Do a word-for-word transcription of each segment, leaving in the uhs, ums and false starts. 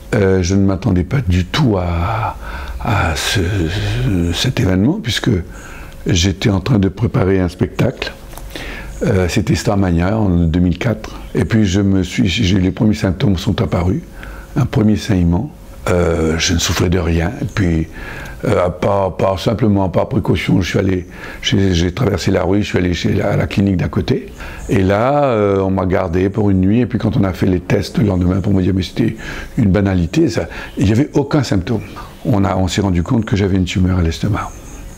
Euh, je ne m'attendais pas du tout à, à ce, cet événement, puisque j'étais en train de préparer un spectacle. Euh, C'était Starmania en deux mille quatre. Et puis je me suis, j'ai, les premiers symptômes sont apparus. Un premier saignement. Euh, je ne souffrais de rien. Et puis, euh, par, par, simplement par précaution, je suis allé, j'ai traversé la rue, je suis allé chez la, à la clinique d'à côté. Et là, euh, on m'a gardé pour une nuit. Et puis quand on a fait les tests le lendemain pour me dire mais c'était une banalité, ça, il n'y avait aucun symptôme. On, a, on s'est rendu compte que j'avais une tumeur à l'estomac.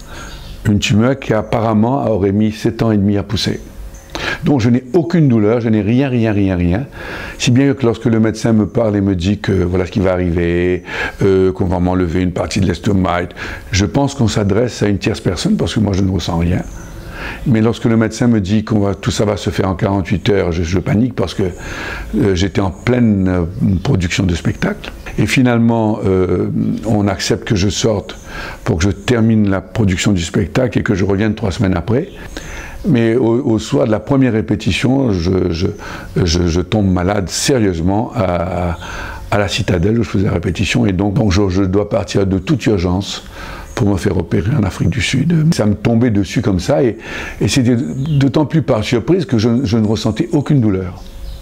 Une tumeur qui apparemment aurait mis sept ans et demi à pousser. Donc je n'ai aucune douleur, je n'ai rien, rien, rien, rien. Si bien que lorsque le médecin me parle et me dit que voilà ce qui va arriver, euh, qu'on va m'enlever une partie de l'estomac, je pense qu'on s'adresse à une tierce personne parce que moi je ne ressens rien. Mais lorsque le médecin me dit que tout ça va se faire en quarante-huit heures, je, je panique parce que euh, j'étais en pleine euh, production de spectacle. Et finalement, euh, on accepte que je sorte pour que je termine la production du spectacle et que je revienne trois semaines après. Mais au, au soir de la première répétition, je, je, je, je tombe malade sérieusement à, à la Citadelle où je faisais la répétition. Et donc, donc je, je dois partir de toute urgence pour me faire opérer en Afrique du Sud. Ça me tombait dessus comme ça et, et c'était d'autant plus par surprise que je, je ne ressentais aucune douleur.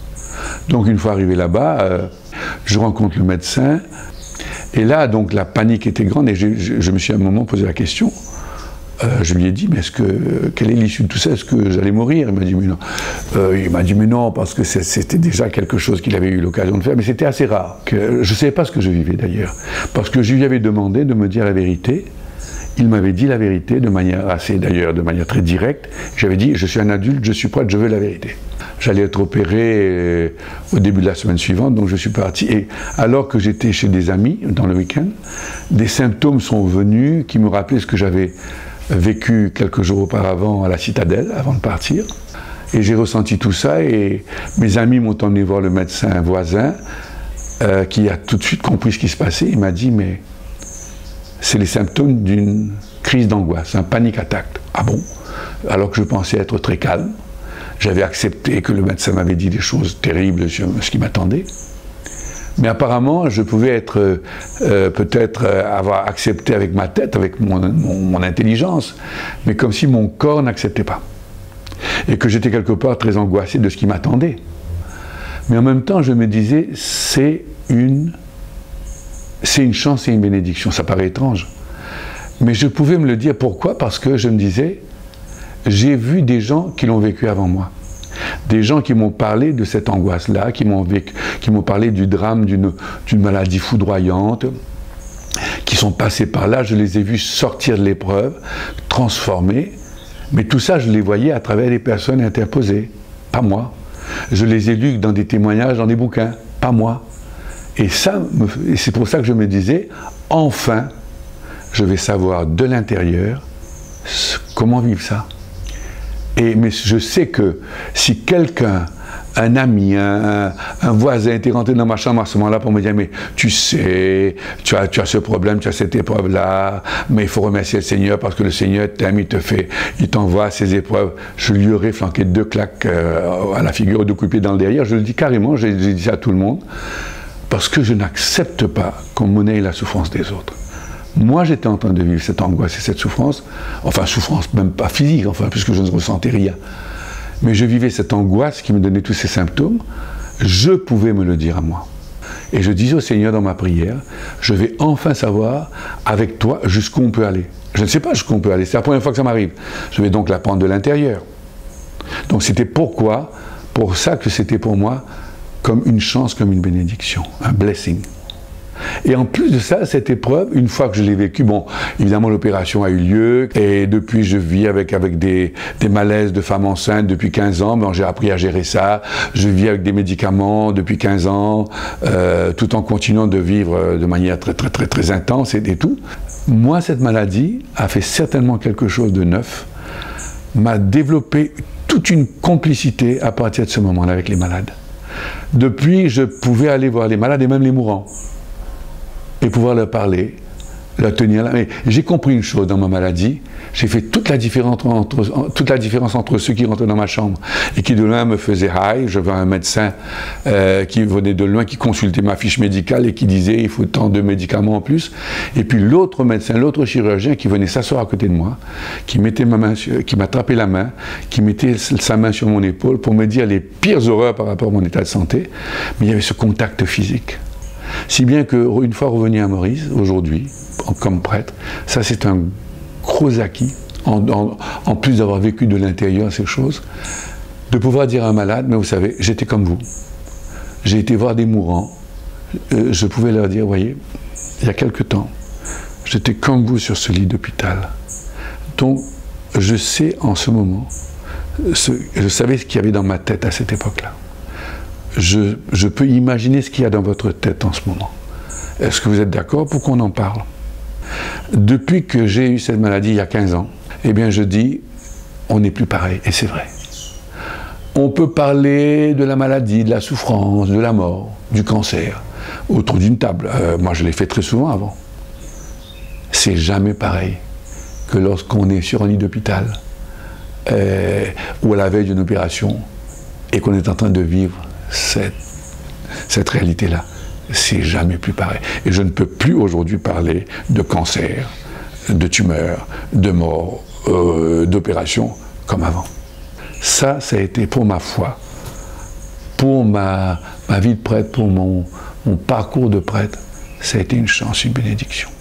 Donc une fois arrivé là-bas, euh, je rencontre le médecin et là donc la panique était grande et je, je, je me suis à un moment posé la question. Euh, je lui ai dit, mais est-ce que, quelle est l'issue de tout ça? Est-ce que j'allais mourir? Il m'a dit, mais non. Euh, il m'a dit, mais non, parce que c'était déjà quelque chose qu'il avait eu l'occasion de faire, mais c'était assez rare. Que, je ne savais pas ce que je vivais d'ailleurs. Parce que je lui avais demandé de me dire la vérité. Il m'avait dit la vérité de manière assez, d'ailleurs, de manière très directe. J'avais dit, je suis un adulte, je suis prête, je veux la vérité. J'allais être opéré euh, au début de la semaine suivante, donc je suis parti. Et alors que j'étais chez des amis, dans le week-end, des symptômes sont venus qui me rappelaient ce que j'avais vécu quelques jours auparavant à la Citadelle, avant de partir. Et j'ai ressenti tout ça et mes amis m'ont emmené voir le médecin voisin euh, qui a tout de suite compris ce qui se passait. Il m'a dit, mais c'est les symptômes d'une crise d'angoisse, un panic attack. Ah bon? Alors que je pensais être très calme. J'avais accepté que le médecin m'avait dit des choses terribles sur ce qui m'attendait. Mais apparemment, je pouvais être, euh, peut-être euh, avoir accepté avec ma tête, avec mon, mon, mon intelligence, mais comme si mon corps n'acceptait pas. Et que j'étais quelque part très angoissé de ce qui m'attendait. Mais en même temps, je me disais, c'est une, c'est une chance et une bénédiction. Ça paraît étrange. Mais je pouvais me le dire. Pourquoi? Parce que je me disais, j'ai vu des gens qui l'ont vécu avant moi. Des gens qui m'ont parlé de cette angoisse-là, qui m'ont qui m'ont parlé du drame d'une d'une maladie foudroyante, qui sont passés par là, je les ai vus sortir de l'épreuve, transformés, mais tout ça, je les voyais à travers les personnes interposées, pas moi. Je les ai lus dans des témoignages, dans des bouquins, pas moi. Et ça, c'est pour ça que je me disais, enfin, je vais savoir de l'intérieur comment vivre ça. Et, mais je sais que si quelqu'un, un ami, un, un voisin était rentré dans ma chambre à ce moment-là pour me dire, mais tu sais, tu as, tu as ce problème, tu as cette épreuve-là, mais il faut remercier le Seigneur parce que le Seigneur t'aime, il te fait, il t'envoie ces épreuves. Je lui aurais flanqué deux claques euh, à la figure, deux coups de pied dans le derrière. Je le dis carrément, j'ai dit ça à tout le monde, parce que je n'accepte pas qu'on monnaie la souffrance des autres. Moi, j'étais en train de vivre cette angoisse et cette souffrance, enfin souffrance même pas physique, enfin, puisque je ne ressentais rien. Mais je vivais cette angoisse qui me donnait tous ces symptômes, je pouvais me le dire à moi. Et je disais au Seigneur dans ma prière, je vais enfin savoir avec toi jusqu'où on peut aller. Je ne sais pas jusqu'où on peut aller, c'est la première fois que ça m'arrive. Je vais donc l'apprendre de l'intérieur. Donc c'était pourquoi, pour ça que c'était pour moi comme une chance, comme une bénédiction, un blessing. Et en plus de ça, cette épreuve, une fois que je l'ai vécue, bon, évidemment l'opération a eu lieu, et depuis je vis avec, avec des, des malaises de femmes enceintes depuis quinze ans, bon, j'ai appris à gérer ça, je vis avec des médicaments depuis quinze ans, euh, tout en continuant de vivre de manière très très très très intense et, et tout. Moi, cette maladie a fait certainement quelque chose de neuf, m'a développé toute une complicité à partir de ce moment-là avec les malades. Depuis, je pouvais aller voir les malades et même les mourants, et pouvoir leur parler la tenir là. Mais j'ai compris une chose dans ma maladie, j'ai fait toute la différence entre, toute la différence entre ceux qui rentraient dans ma chambre et qui de loin me faisaient hi. J'avais un médecin euh, qui venait de loin, qui consultait ma fiche médicale et qui disait il faut tant de médicaments en plus. Et puis l'autre médecin, l'autre chirurgien qui venait s'asseoir à côté de moi, qui mettait ma main, sur, qui m'attrapait la main, qui mettait sa main sur mon épaule pour me dire les pires horreurs par rapport à mon état de santé. Mais il y avait ce contact physique. Si bien qu'une fois revenu à Maurice, aujourd'hui, comme prêtre, ça c'est un gros acquis, en, en, en plus d'avoir vécu de l'intérieur ces choses, de pouvoir dire à un malade, mais vous savez, j'étais comme vous, j'ai été voir des mourants, euh, je pouvais leur dire, voyez, il y a quelque temps, j'étais comme vous sur ce lit d'hôpital, donc je sais en ce moment, ce, je savais ce qu'il y avait dans ma tête à cette époque-là. Je, je peux imaginer ce qu'il y a dans votre tête en ce moment. Est-ce que vous êtes d'accord pour qu'on en parle? Depuis que j'ai eu cette maladie il y a quinze ans, eh bien je dis, on n'est plus pareil, et c'est vrai. On peut parler de la maladie, de la souffrance, de la mort, du cancer, autour d'une table. Euh, moi je l'ai fait très souvent avant. C'est jamais pareil que lorsqu'on est sur un lit d'hôpital, euh, ou à la veille d'une opération, et qu'on est en train de vivre Cette, cette réalité-là, c'est jamais plus pareil. Et je ne peux plus aujourd'hui parler de cancer, de tumeur, de mort, euh, d'opération comme avant. Ça, ça a été pour ma foi, pour ma, ma vie de prêtre, pour mon, mon parcours de prêtre, ça a été une chance, une bénédiction.